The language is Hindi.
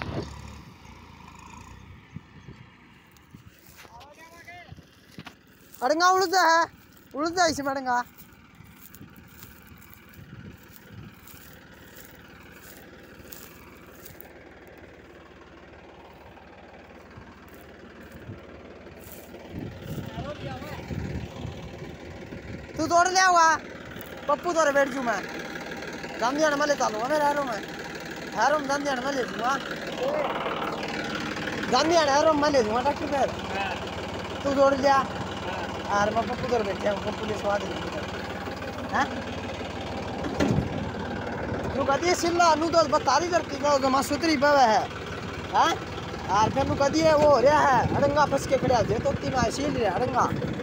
अड़ंगा उड़ता है, उड़ता इसमें अड़ंगा। तू दौड़ ले हुआ पप्पू तोरे बैठ जू मैं गांधी में ले चलूंगा मैं हैरो में गांधी में ले दूंगा गांधी हैरो में ले दूंगा डॉक्टर फिर तू दौड़ लिया यार मैं पप्पू तोरे बैठे हूँ पप्पू ले स्वाद हैं तू कहती सिल्ला नू तो बता दी करती का जमा सुतरी पावे है हैं यार फिर नू कहती है वो हो रहा है अड़ंगा फंस के खड़ा दे तो तीन सील रहा अड़ंगा